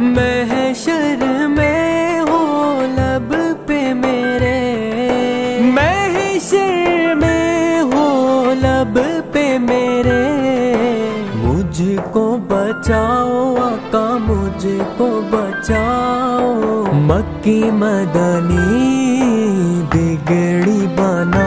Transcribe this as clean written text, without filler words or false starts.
महशर में हो लब पे मेरे, महशर में हो लब पे मेरे। मुझको बचाओ आका, मुझको बचाओ। मक्की मदनी बिगड़ी बना